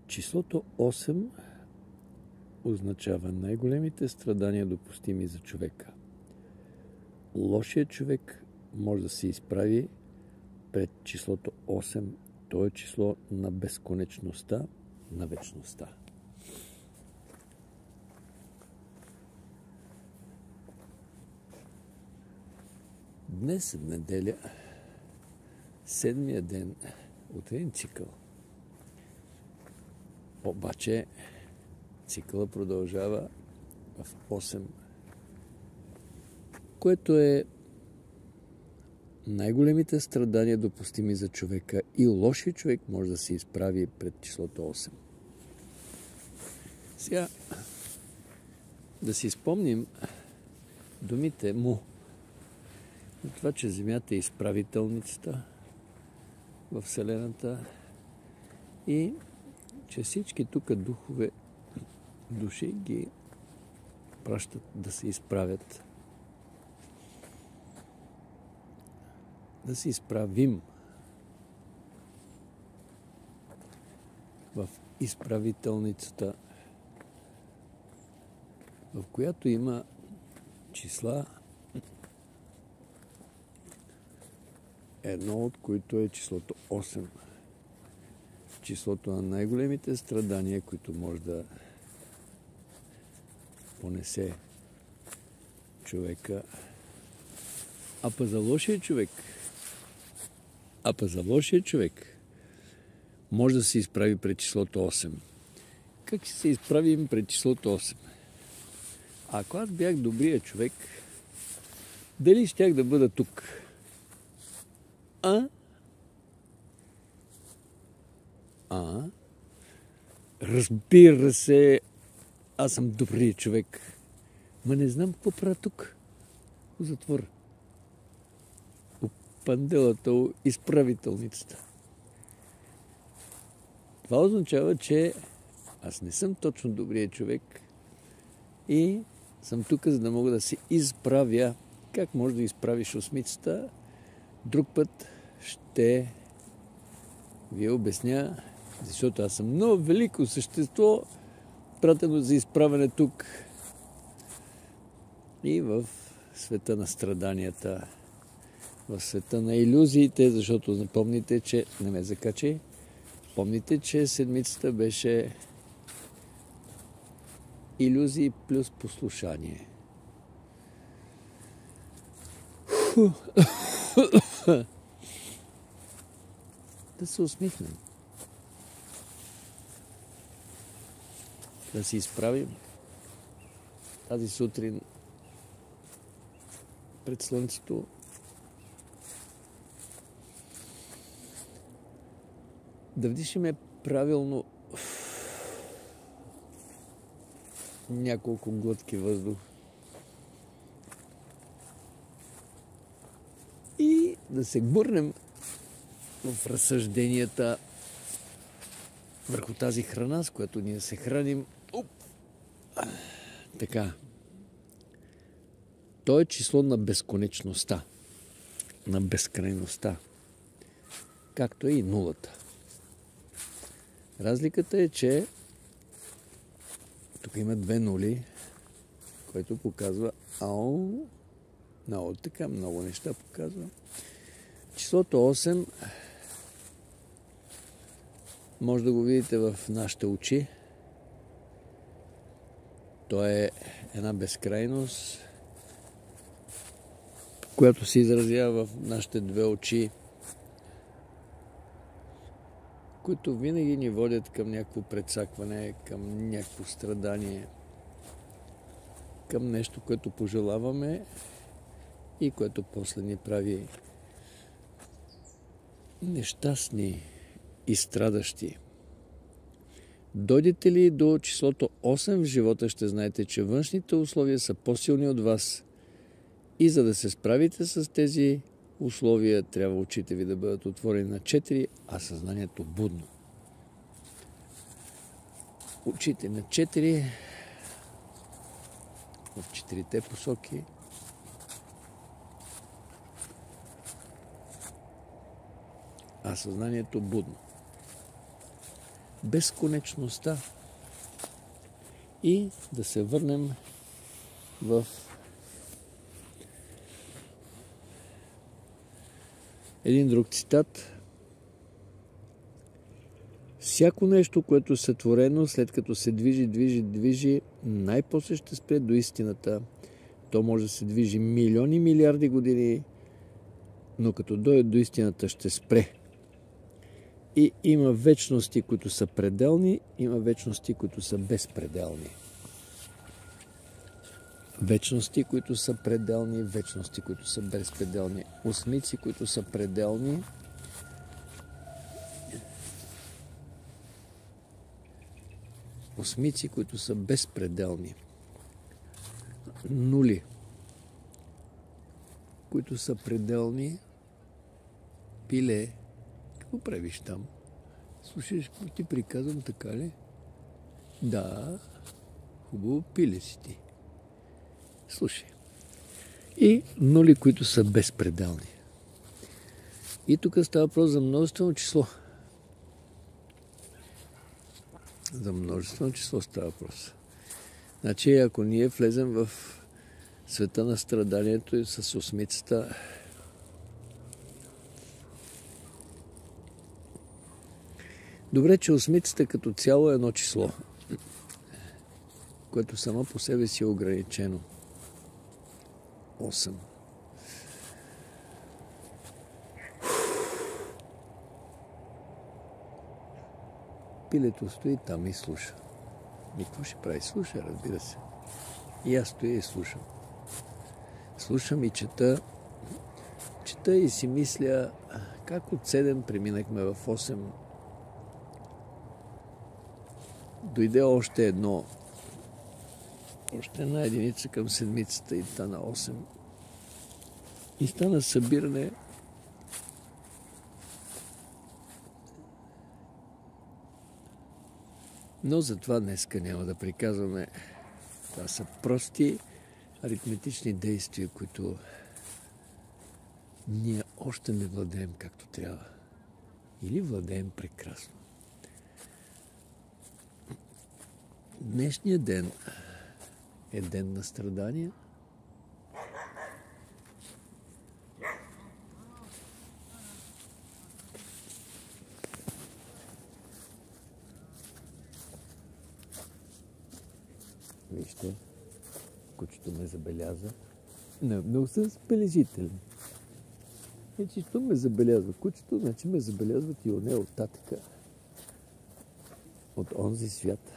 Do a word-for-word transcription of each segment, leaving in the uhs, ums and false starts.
Числото осем означава най-големите страдания, допустими за човека. Лошият човек може да се изправи пред числото осем. То е число на безконечността, на вечността. Днес е неделя, седмия ден от един цикъл. Обаче цикъла продължава в осем, което е най-големите страдания, допустими за човека, и лошият човек може да се изправи пред числото осем. Сега да си спомним думите му на това, че Земята е изправителницата в Вселената и че всички тук духове, души ги пращат да се изправят. Да се изправим в изправителницата, в която има числа, едно от които е числото осем. Числото на най-големите страдания, които може да понесе човека. А па за лошия човек, а па за лошия човек може да се изправи пред числото осем. Как ще се изправим пред числото осем? Ако аз бях добрия човек, дали щях да бъда тук? А? А? Разбира се, аз съм добрия човек. Ма не знам какво правя тук. В затвор. У панделата, у изправителницата. Това означава, че аз не съм точно добрия човек и съм тук, за да мога да се изправя. Как може да изправиш осмицата? Друг път ще ви обясня, защото аз съм много велико същество, пратено за изправяне тук и в света на страданията, в света на илюзиите, защото напомните, че не ме закачи. Помните, че седмицата беше илюзии плюс послушание. Да се усмихнем. Да се изправим. Тази сутрин пред слънцето да вдишаме правилно няколко глътки въздух и да се гмурнем в разсъжденията върху тази храна, с която ние се храним. Уп! Така. То е число на безконечността, на безкрайността, както е и нулата. Разликата е, че тук има две нули, което показва ау, много така, много неща показва. Числото осем може да го видите в нашите очи. То е една безкрайност, която се изразява в нашите две очи, които винаги ни водят към някакво прецакване, към някакво страдание, към нещо, което пожелаваме и което после ни прави нещастни и страдащи. Дойдете ли до числото осем в живота, ще знаете, че външните условия са по-силни от вас. И за да се справите с тези условия, трябва очите ви да бъдат отворени на четири, а съзнанието будно. Очите на четири, в четирите посоки, а съзнанието будно. безконечността и да се върнем в един друг цитат. Всяко нещо, което е сътворено, след като се движи, движи, движи, най-после ще спре до истината. То може да се движи милиони, милиарди години, но като дойде до истината ще спре. И има вечности, които са пределни, има вечности, които са безпределни. Вечности, които са пределни, вечности, които са безпределни. Осмици, които са пределни, осмици, които са безпределни. Нули, които са пределни. Пиле, какво правиш там? Слушаш, какво ти приказвам, така ли? Да, хубаво, пиле си ти. Слушай. И нули, които са безпределни. И тук става въпрос за множествено число. За множествено число става въпрос. Значи, ако ние влезем в света на страданието и с осмицата, добре, че осмицата като цяло е едно число, което само по себе си е ограничено. осем. Пилето стои там и слуша. И какво ще прави? Слуша, разбира се. И аз стоя и слушам. Слушам и чета. Чета и си мисля, как от седем преминахме в осем. Дойде още едно. Още една единица към седмицата и стана осем. И стана събиране. Но затова днеска няма да приказваме. Това са прости аритметични действия, които ние още не владеем както трябва. Или владеем прекрасно. Днешният ден е ден на страдания. Вижте, кучето ме забеляза. Не, много съм забележителен. Значи, що ме забелязва кучето, значи ме забелязват и оне от татъка. От онзи свят.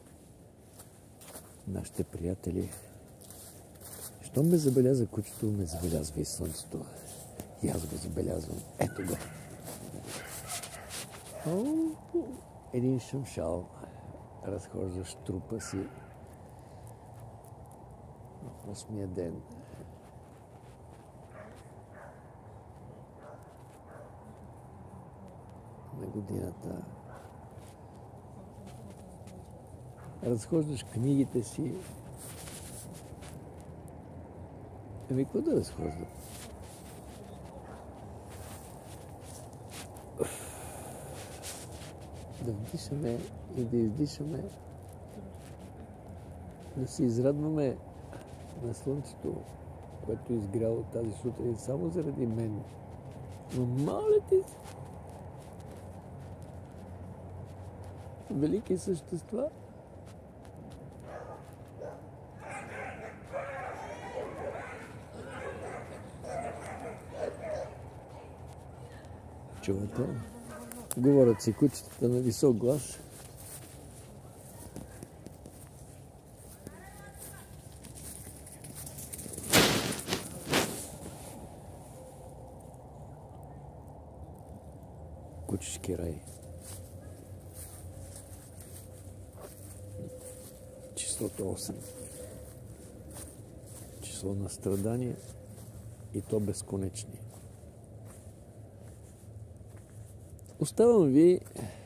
Нашите приятели. Що ме забеляза кучето, ме забелязва и слънцето. И аз го забелязвам. Ето го. О, един шамшал, разхождащ трупа си в осмия ден. На годината. Разхождаш книгите си. Ами, какво да разхождам? Да вдишаме и да издишаме, да се израдваме на слънцето, което е изгряло тази сутрин само заради мен. Но моля ти се, велики същества, чувате? Говорят си кучетата на висок глас. Кучешки рай. Числото осем. Число на страдание и то безконечни. Оставам ви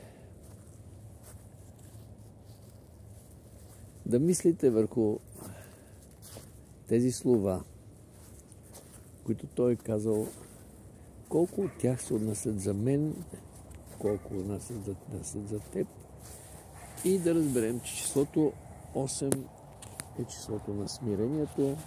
да мислите върху тези слова, които той е казал, колко от тях се отнасят за мен, колко отнасят за, отнасят за теб и да разберем, че числото осем е числото на смирението.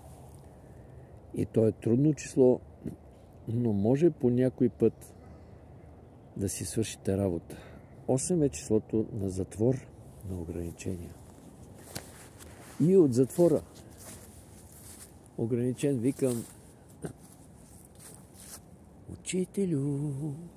И то е трудно число, но може по някой път да си свършите работа. осем е числото на затвор, на ограничения. И от затвора ограничен викам: учителю,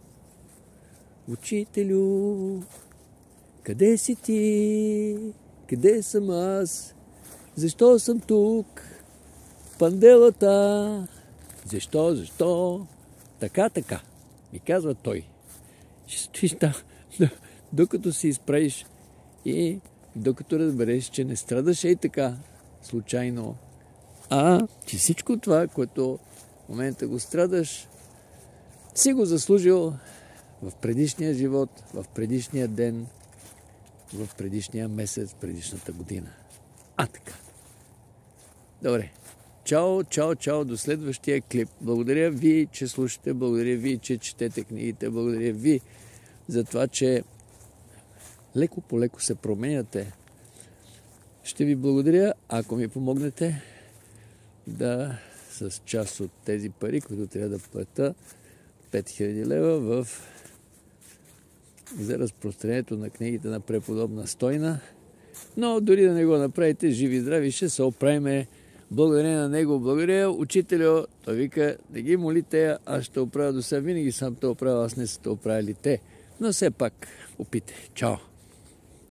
учителю, къде си ти? Къде съм аз? Защо съм тук? Панделата. Защо, защо? Така, така, ми казва той. Ще стоиш там, докато се изправиш и докато разбереш, че не страдаш ей така, случайно, а че всичко това, което в момента го страдаш, си го заслужил в предишния живот, в предишния ден, в предишния месец, предишната година. А така. Добре. Чао, чао, чао, до следващия клип. Благодаря ви, че слушате, благодаря ви, че четете книгите, благодаря ви за това, че леко по леко се променяте. Ще ви благодаря, ако ми помогнете да с част от тези пари, които трябва да платя, пет хиляди лева в за разпространението на книгите на преподобна Стойна. Но дори да не го направите, живи и здрави, ще се оправиме. Благодаря на него. Благодаря учителю. Той вика: да ги молите, аз ще оправя до сега. Винаги съм те оправил, аз не са те оправили те. Но все пак опитай. Чао!